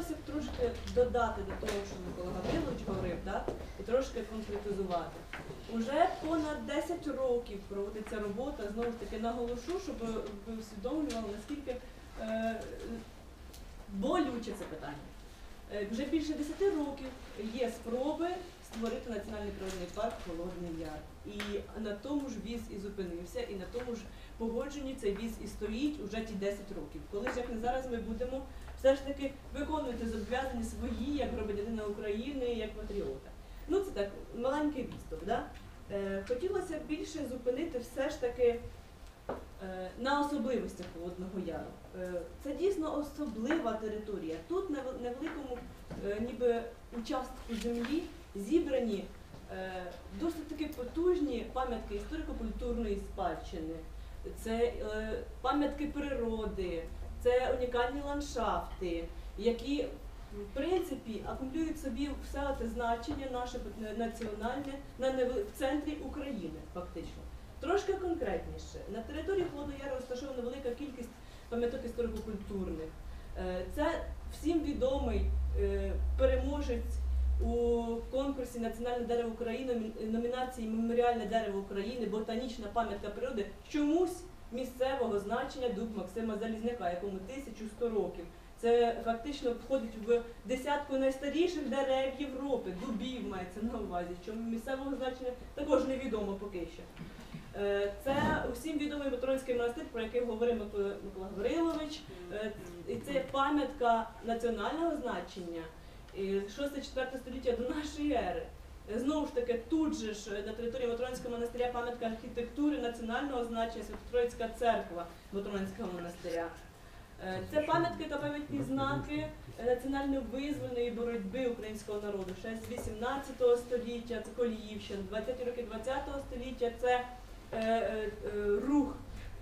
хотілося б трошки додати до того, що Микола Гаврилович говорив, так? І трошки конкретизувати. Уже понад 10 років проводиться робота, знову ж таки наголошу, щоб ви усвідомлювали, наскільки болюче це питання. Вже більше 10 років є спроби створити національний природний парк Холодний Яр. І на тому ж віз і зупинився, і на тому ж погодженні цей віз і стоїть уже ті 10 років. Коли ж, як не зараз, ми будемо все ж таки виконувати зобов'язання свої, як громадянина України, як патріота. Ну, це так, маленький відступ, да? Хотілося б більше зупинити все ж таки на особливостях Холодного Яру. Це дійсно особлива територія. Тут на невеликому ніби участку землі зібрані досить таки потужні пам'ятки історико-культурної спадщини, це пам'ятки природи, це унікальні ландшафти, які в принципі акумулюють собі все те значення наше національне в центрі України фактично. Трошки конкретніше. На території Холодного Яру розташована велика кількість пам'яток історико-культурних. Це всім відомий переможець у конкурсі «Національне дерево України» номінації «Меморіальне дерево України», ботанічна пам'ятка природи, чомусь місцевого значення дуб Максима Залізняка, якому 1100 років. Це фактично входить в десятку найстаріших дерев Європи, дубів мається на увазі, чому місцевого значення також невідомо поки що. Це усім відомий Матронський монастир, про який говорив Микола Гаврилович. І це пам'ятка національного значення 6-4 століття до нашої ери. Знову ж таки, тут же ж на території Матронського монастиря пам'ятка архітектури національного значення Свято-Троїцька церква Матронського монастиря. Це пам'ятки та пам'ятні знаки національно-визвольної боротьби українського народу ще з 18 століття, це Коліївщина, 20-ті роки 20-го століття, це рух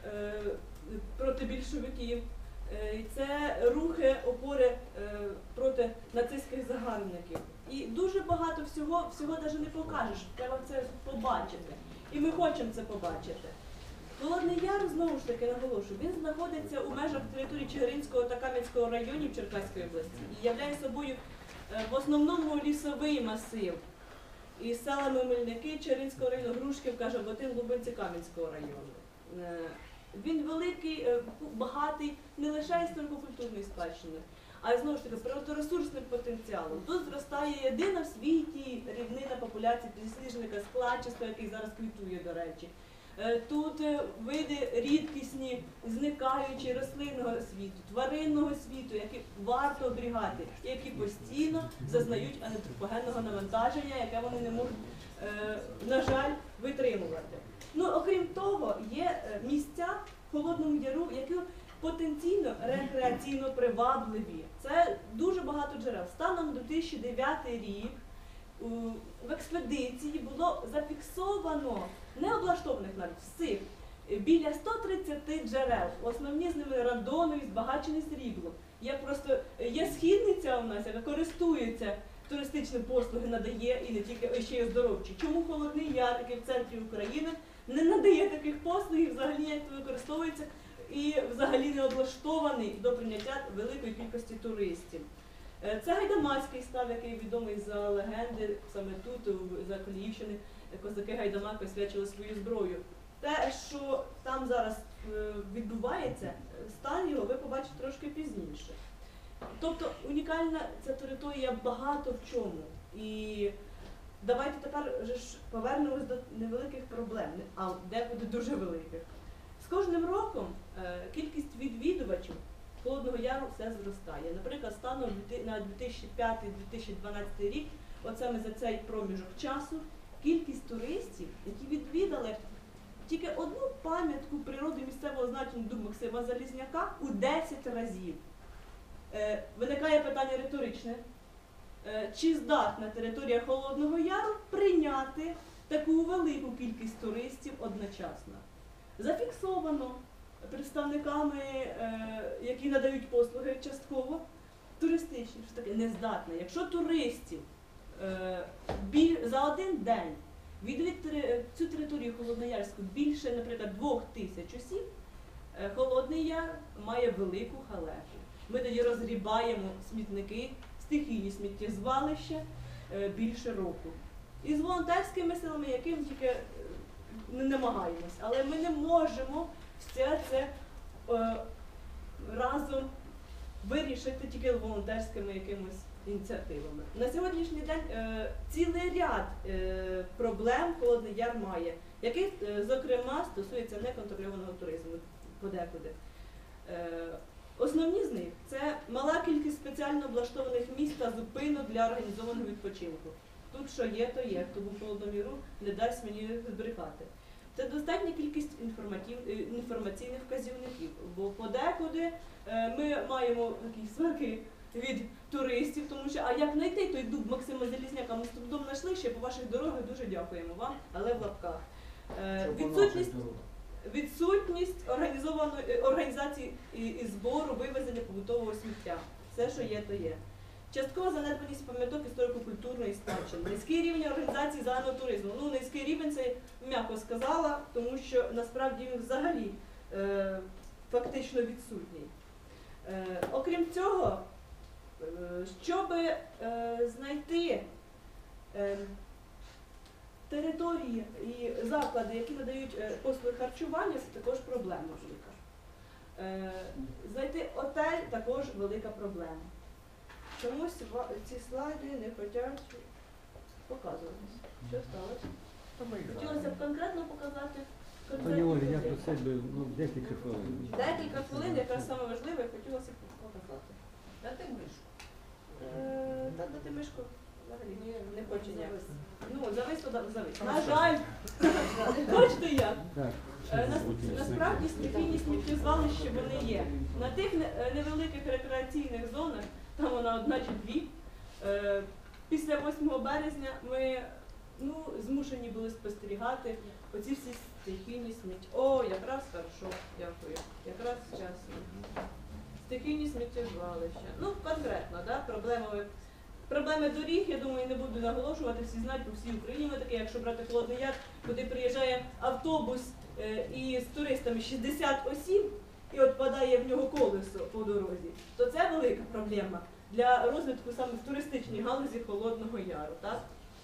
проти більшовиків, це рухи, опори проти нацистських загарбників. І дуже багато всього навіть не покажеш, треба це побачити. І ми хочемо це побачити. Холодний Яр, знову ж таки наголошую, він знаходиться у межах території Чигиринського та Кам'янського районів Черкаської області і являє собою в основному лісовий масив із селами Мельники, Чигиринського району, Грушківка, Жаботин, Лубенці, Кам'янського району. Він великий, багатий не лише історико-культурної спадщини, а й, знову ж таки, природоресурсним потенціалом. Тут зростає єдина в світі рівнина популяції підсліжника складчастого, який зараз квітує, до речі. Тут види рідкісні, зникаючі рослинного світу, тваринного світу, які варто оберігати, і які постійно зазнають антропогенного навантаження, яке вони не можуть, на жаль, витримувати. Ну, окрім того, є місця в Холодному Яру, які потенційно рекреаційно привабливі. Це дуже багато джерел. Станом на 2009 рік в експедиції було зафіксовано необлаштованих навіть всіх біля 130 джерел. Основні з ними радонові, збагачені сріблом. Є східниця у нас, яка користується туристичними послуги, надає і не тільки ще й оздоровчі. Чому Холодний Яр, який в центрі України, не надає таких послуг і взагалі як використовується і взагалі не облаштований до прийняття великої кількості туристів? Це Гайдамацький став, який відомий за легенди, саме тут, за Коліївщини, козаки Гайдамаки освячили свою зброю. Те, що там зараз відбувається, стан його ви побачите трошки пізніше. Тобто унікальна ця територія багато в чому. І давайте тепер повернемось до невеликих проблем, а декуди дуже великих. З кожним роком кількість відвідувачів Холодного Яру все зростає. Наприклад, станом на 2005-2012 рік, от саме за цей проміжок часу, кількість туристів, які відвідали тільки одну пам'ятку природи місцевого значення дуб Максима Залізняка, у 10 разів. Виникає питання риторичне. Чи здатна територія Холодного Яру прийняти таку велику кількість туристів одночасно? Зафіксовано представниками, які надають послуги частково, туристичні, що таке нездатна. Якщо туристів за один день відвідати цю територію Холодноярську більше, наприклад, 2000 осіб, Холодний Яр має велику халепу. Ми тоді розгрібаємо смітники, стихійні сміттєзвалища більше року. І з волонтерськими силами, яким тільки не намагаємось. Але ми не можемо все це разом вирішити тільки волонтерськими якимось ініціативами. На сьогоднішній день цілий ряд проблем Холодний Яр має, який, зокрема, стосується неконтрольованого туризму подекуди. Основні з них – це мала кількість спеціально облаштованих місць та зупинок для організованого відпочинку. Тут що є, то є. Хто був в Холодному Яру, не дасть мені збрехати. Це достатня кількість інформаційних вказівників, бо подекуди ми маємо такі сварки від туристів, тому що, а як знайти той дуб Максима Залізняка? Ми з трудом знайшли, ще по ваших дорогах дуже дякуємо вам, але в лапках. Відсутність організації і збору, вивезення побутового сміття. Все, що є, то є. Часткова занедбаність пам'яток історико-культурної спадщини. Низький рівень організації зеленого туризму. Ну, низький рівень, це м'яко сказала, тому що насправді він взагалі фактично відсутній. Окрім цього, щоб знайти території і заклади, які надають послуги харчування, це також проблема велика. Знайти отель також велика проблема. Чомусь ці слайди не хочуть показуватися. Що сталося? Хотілося б конкретно показати. Пані Олі, я просив би декілька хвилин. Декілька хвилин, якраз саме важливе, хотілося б показати. Дати мишку. Так, дати мишку взагалі не хоче ніяк. Ну, завис. На жаль, хочете як? Насправді стихійні сміттєзвалища вони є. На тих невеликих рекреаційних зонах, там вона одна чи дві, після 8 березня ми змушені були спостерігати оці всі стихійні сміття. О, якраз хорошо, дякую. Якраз вчасно. Стихійні сміттєзвалища. Ну, конкретно, да, проблеми доріг, я думаю, не буду наголошувати, всі знають по всій Україні. Ми таке, якщо брати Холодний Яр, куди приїжджає автобус і з туристами 60 осіб, і от падає в нього колесо по дорозі, то це велика проблема для розвитку саме в туристичній галузі Холодного Яру. Так?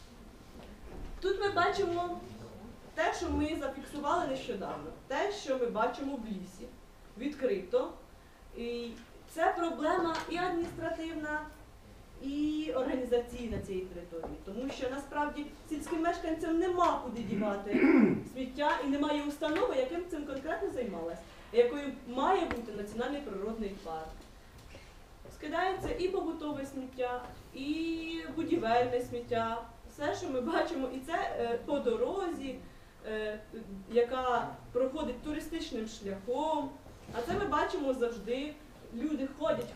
Тут ми бачимо те, що ми зафіксували нещодавно, те, що ми бачимо в лісі, відкрито. І це проблема і адміністративна, і організаційна цієї території. Тому що насправді сільським мешканцям нема куди дівати сміття і немає установи, яким цим конкретно займалась, якою має бути Національний природний парк. Скидається і побутове сміття, і будівельне сміття. Все, що ми бачимо, і це по дорозі, яка проходить туристичним шляхом. А це ми бачимо завжди. Люди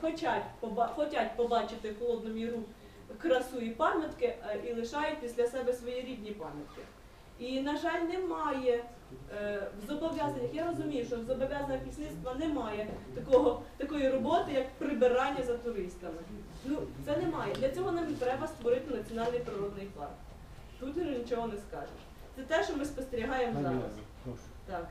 хочуть побачити в Холодному Яру красу і пам'ятки і лишають після себе свої рідні пам'ятки. І, на жаль, немає в зобов'язаннях, я розумію, що в зобов'язаннях лісництва немає такої роботи, як прибирання за туристами. Ну, це немає. Для цього нам треба створити Національний природний парк. Тут нічого не скажеш. Це те, що ми спостерігаємо зараз. Так.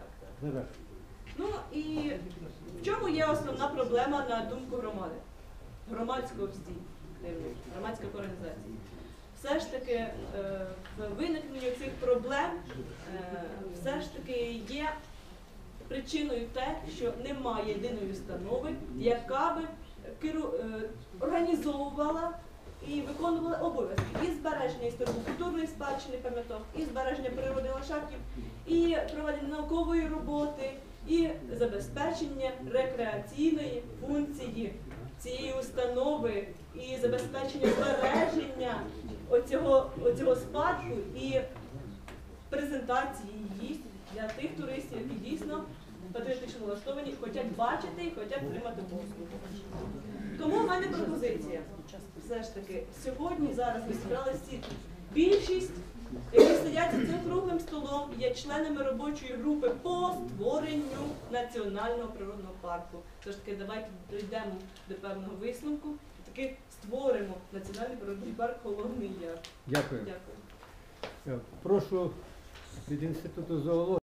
Ну і в чому є основна проблема, на думку громади? Громадського громадських організацій. Все ж таки в виникненні цих проблем все ж таки є причиною те, що немає єдиної установи, яка би організовувала і виконувала обов'язки і збереження історико-культурної спадщини пам'яток, і збереження природи ландшафтів, і проведення наукової роботи, і забезпечення рекреаційної функції цієї установи, і забезпечення збереження оцього спадку і презентації її для тих туристів, які дійсно патріотично налаштовані, хочуть бачити і хочуть отримати послугу. Тому в мене пропозиція. Все ж таки, сьогодні, зараз ми зібрали всі. Більшість, які сидять за цим круглим столом, є членами робочої групи по створенню Національного природного парку. Тож таки, давайте дійдемо до певного висновку і таки створимо Національний природний парк Холодний Яр. Дякую. Дякую. Прошу від Інституту зоології.